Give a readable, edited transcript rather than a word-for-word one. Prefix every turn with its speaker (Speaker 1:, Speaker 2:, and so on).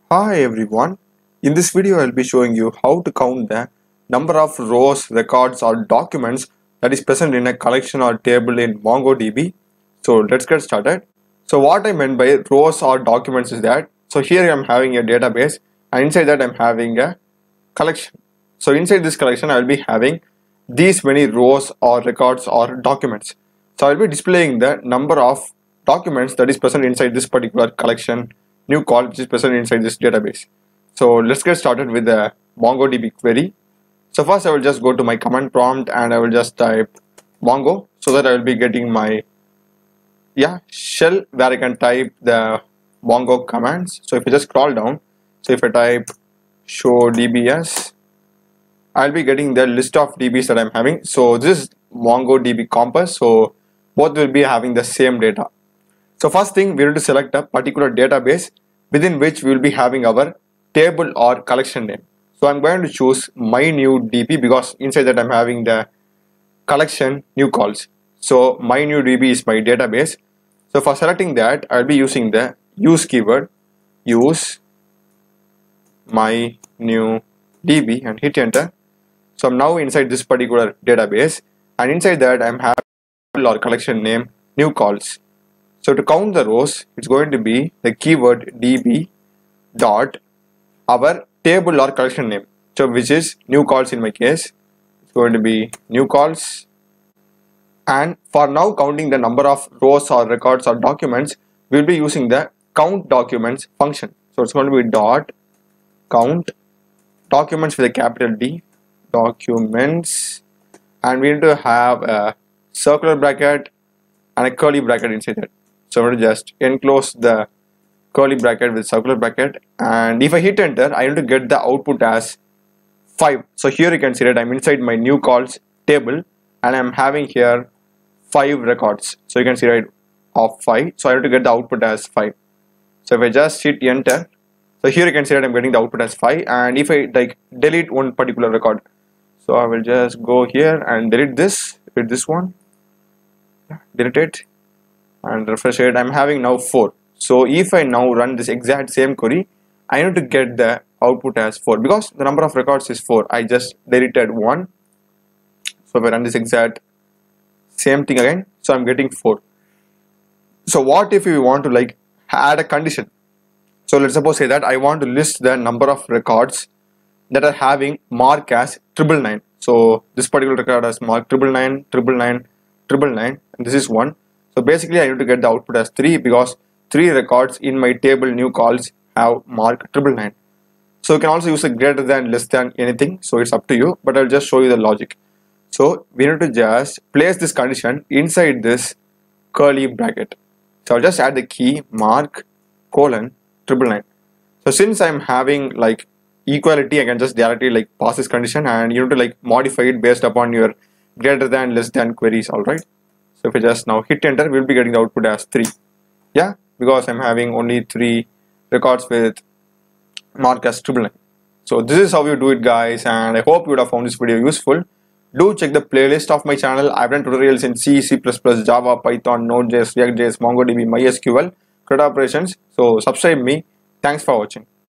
Speaker 1: Hi everyone, in this video I will be showing you how to count the number of rows, records or documents that is present in a collection or table in Mongodb. So let's get started. So what I meant by rows or documents is that, so here I am having a database and inside that I am having a collection. So inside this collection I will be having these many rows or records or documents. So I will be displaying the number of documents that is present inside this particular collection new call which is present inside this database. So let's get started with the MongoDB query. So first I will just go to my command prompt and I will just type Mongo so that I will be getting my shell where I can type the Mongo commands. So if I just scroll down, so if I type show dbs, I'll be getting the list of DBs that I'm having. So this is MongoDB compass, so both will be having the same data. So first thing, we need to select a particular database within which we will be having our table or collection name. So I'm going to choose my new DB because inside that I'm having the collection new calls. So my new DB is my database. So for selecting that, I'll be using the use keyword, use my new DB and hit enter. So I'm now inside this particular database and inside that I'm having table or collection name new calls. So to count the rows, it's going to be the keyword db dot our table or collection name. So which is new calls in my case. It's going to be new calls. And for now counting the number of rows or records or documents, we'll be using the count documents function. So it's going to be dot count documents with a capital D, documents, and we need to have a circular bracket and a curly bracket inside that. So I'm going to just enclose the curly bracket with circular bracket, and if I hit enter, I need to get the output as 5. So here you can see that I'm inside my new calls table and I'm having here 5 records. So you can see right of 5. So I need to get the output as 5. So if I just hit enter, so here you can see that I'm getting the output as 5. And if I delete one particular record, so I will just go here and delete this one, delete it and refresh it. I'm having now 4. So if I now run this exact same query, I need to get the output as 4 because the number of records is 4. I just deleted 1. So if I run this exact same thing again, so I'm getting 4. So what if we want to add a condition? So let's suppose say that I want to list the number of records that are having mark as 999. So this particular record has mark 999, 999, 999, and this is 1. So basically I need to get the output as 3 because 3 records in my table new calls have mark 999. So you can also use a greater than, less than, anything. So it's up to you, but I'll just show you the logic. So we need to just place this condition inside this curly bracket. So I'll just add the key mark colon 999. So since I'm having equality, I can just directly pass this condition and you need to modify it based upon your greater than, less than queries. Alright. So if I just now hit enter, we'll be getting the output as 3. Yeah, because I'm having only 3 records with mark as 999. So this is how you do it, guys, and I hope you would have found this video useful. Do check the playlist of my channel. I've done tutorials in C, C++, Java, Python, Node.js, React.js, MongoDB, MySQL, CRUD operations. So subscribe me. Thanks for watching.